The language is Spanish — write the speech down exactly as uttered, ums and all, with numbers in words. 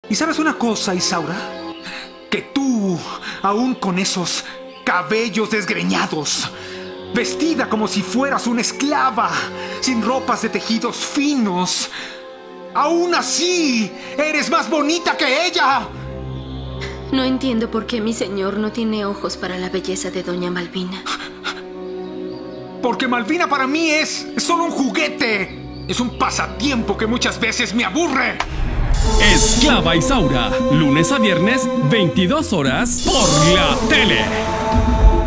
¿Y sabes una cosa, Isaura? Que tú, aún con esos cabellos desgreñados, vestida como si fueras una esclava, sin ropas de tejidos finos, aún así eres más bonita que ella. No entiendo por qué mi señor no tiene ojos para la belleza de doña Malvina. Porque Malvina para mí es, es solo un juguete. Es un pasatiempo que muchas veces me aburre. Esclava Isaura, lunes a viernes, veintidós horas, por la tele.